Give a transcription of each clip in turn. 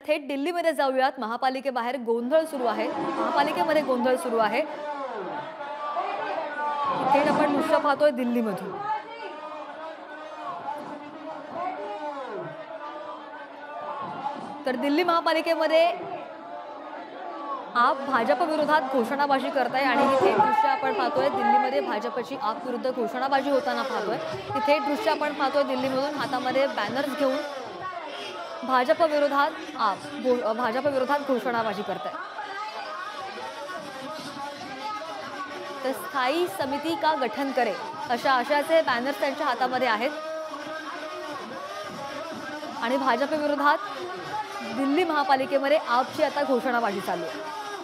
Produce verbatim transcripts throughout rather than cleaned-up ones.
थेट दिल्लीमध्ये जाऊयात। महापालिकेबाहेर गोंधळ सुरू आहे, महापालिकेमध्ये गोंधळ सुरू आहे। थेट आपण दृश्य पाहतोय दिल्लीमधून। तर दिल्ली महापालिकेमध्ये आप भाजप विरोधात घोषणाबाजी करताय आणि ही थेट दृश्य आपण पाहतोय दिल्लीमध्ये भाजपची आप विरुद्ध घोषणाबाजी होताना पाहतोय। ही थेट दृश्य आपण पाहतोय दिल्लीमधून हातामध्ये बॅनर्स घेऊन भाजप विरोधात आप भाजप विरोधात घोषणाबाजी करताय। तर स्थायी समिती का गठन करे अशा आशयाचे बॅनर्स त्यांच्या हातामध्ये आहेत आणि भाजप विरोधात दिल्ली महापालिकेमध्ये आपची आता घोषणाबाजी चालू आहे।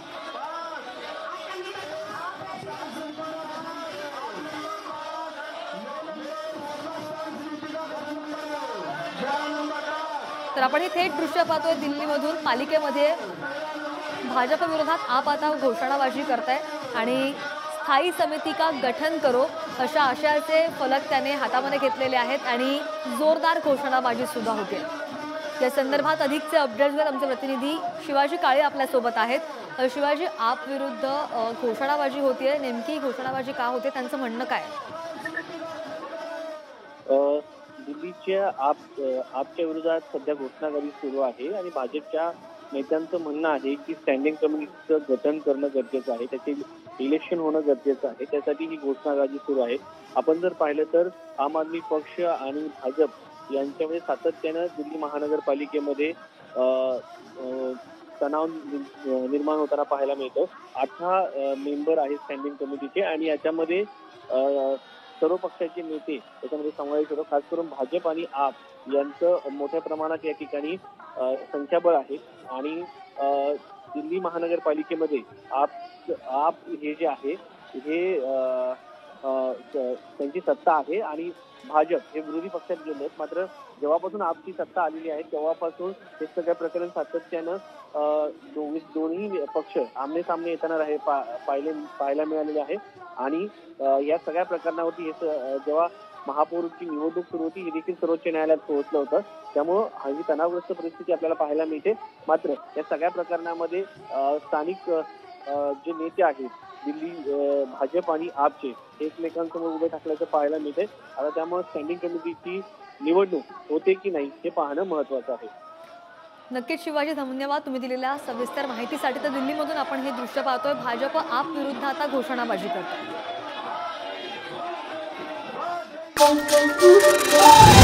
तर आपण हे थेट दृश्य पाहतोय दिल्लीमधून पालिकेमध्ये भाजप विरोधात आप आता घोषणाबाजी करताय आणि स्थायी समिती का गठन करो अशा आशयाचे फलक त्याने हातामध्ये घेतलेले आहेत आणि जोरदार घोषणाबाजी सुद्धा होते। या संदर्भात अधिकचे अपडेट्स घेत आमचे प्रतिनिधी शिवाजी काळे आपल्या सोबत आहेत। शिवाजी, आप विरुद्ध घोषणाबाजी होतीये, नेमकी घोषणाबाजी का होते, त्यांचं म्हणणं काय? दिल्लीच्या आप आपच्या विरोधात सध्या घोषणाबाजी सुरू आहे आणि भाजपच्या नेत्यांचं म्हणणं आहे की स्टँडिंग कमिटीचं गठन करणं गरजेचं आहे, त्याचे इलेक्शन होणं गरजेचं आहे, त्यासाठी ही घोषणाबाजी सुरू आहे। आपण जर पाहिलं तर आम आदमी पक्ष आणि भाजप यांच्यामध्ये सातत्यानं दिल्ली महानगरपालिकेमध्ये तणाव निर्माण होताना पाहायला मिळतो। अठरा मेंबर आहेत स्टँडिंग कमिटीचे आणि याच्यामध्ये सर्व पक्षाचे नेते त्याच्यामध्ये समावेश होतो। खास करून भाजप आणि आप यांचं मोठ्या प्रमाणात या ठिकाणी संख्याबळ आहे आणि दिल्ली महानगरपालिकेमध्ये आप आप हे जे आहे हे त्यांची सत्ता आहे आणि भाजप हे विरोधी पक्षात गेले। मात्र जेव्हापासून आपची सत्ता आलेली आहे तेव्हापासून हे सगळं प्रकरण सातत्यानं दोन्ही पक्ष आमने सामने येताना राहे पाहिले पाहायला मिळालेले आहे आणि या सगळ्या प्रकरणावरती हे जेव्हा महापौरची निवडणूक सुरू होती हे देखील सर्वोच्च न्यायालयात पोहोचलं होतं, त्यामुळं ही तणावग्रस्त परिस्थिती आपल्याला पाहायला मिळते। मात्र या सगळ्या प्रकरणामध्ये स्थानिक जे नेते आहेत दिल्ली भाजप आणि आपचे एकमेकांसमोर उभे ठाकल्याचं पाहायला मिळते। आता त्यामुळे स्टँडिंग कमिटीची निवडणूक होते की नाही हे पाहणं महत्त्वाचं आहे। नक्कीच शिवाजी, धन्यवाद तुम्ही दिलेल्या सविस्तर माहितीसाठी। तर दिल्लीमधून आपण हे दृश्य पाहतोय, भाजप आप विरुद्ध आता घोषणाबाजी करते।